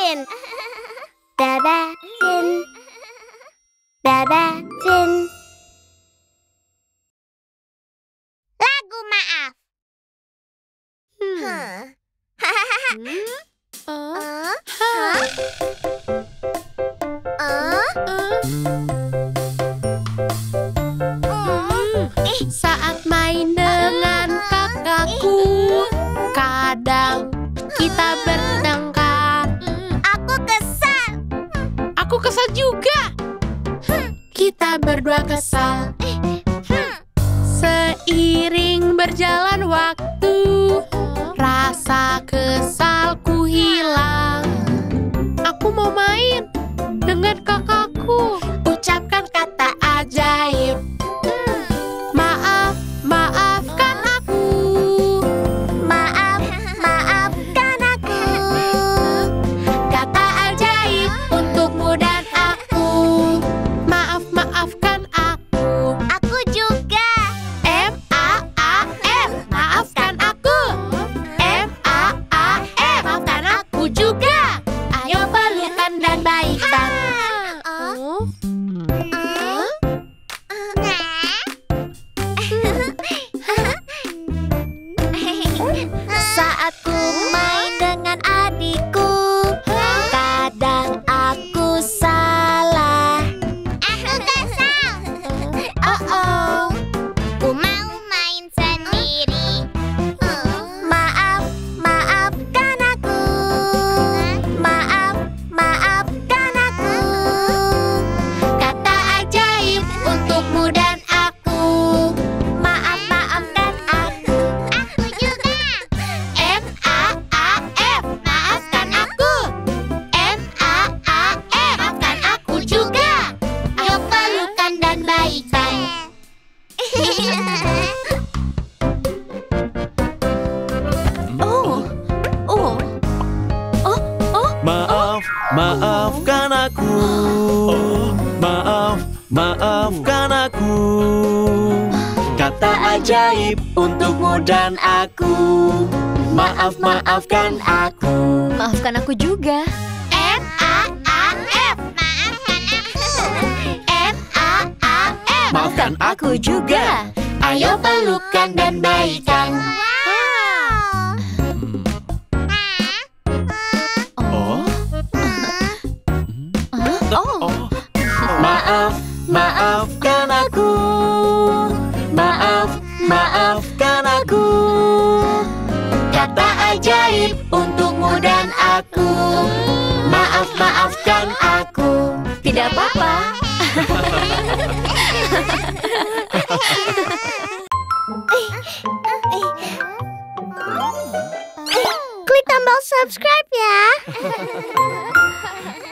Jin. Baba Jin. Baba Jin. Lagu maaf. Saat main dengan kakakku, kadang kita bertengkar. Aku kesal. Aku kesal juga. Kita berdua kesal. Seiring berjalan waktu, rasa kesalku hilang. Aku mau main dengan kakakku. Ucapkan kata ajaib. Maaf, maafkan aku. Maaf, maafkan aku. Kata ajaib untukmu dan aku. Maaf, maafkan aku. Aku juga. M-A-A-F, maafkan aku. M-A-A-F, maafkan aku juga. Ayo pelukan dan baikan. Saat ku main dengan adikku, kadang aku salah. Aku kesal. Oh, ku mau main sendiri. Maaf, maafkan aku. Maaf, maafkan aku. Kata ajaib untukmu dan aku. Maaf, maafkan aku. Aku juga. M-A-A-F, maafkan aku. M-A-A-F, maafkan aku juga. Ayo pelukan dan baikan. Maaf, maafkan aku. Maaf, maafkan aku. Kata ajaib untukmu dan aku. Maaf, maafkan aku. Maafkan aku juga. M-A-A-F, Maafkan aku. M-A-A-F, Maafkan aku juga. Ayo pelukan dan baikan. Oh. Maaf, maafkan aku. Maaf, maafkan aku. Kata ajaib untukmu dan aku. Maaf, maafkan aku. Tidak apa-apa. Klik tombol subscribe ya.